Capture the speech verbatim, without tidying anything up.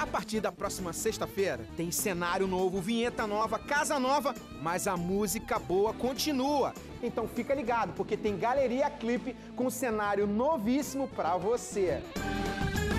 partir da próxima sexta-feira, tem cenário novo, vinheta nova, casa nova, mas a música boa continua. Então fica ligado, porque tem Galeria Clipe com cenário novíssimo pra você.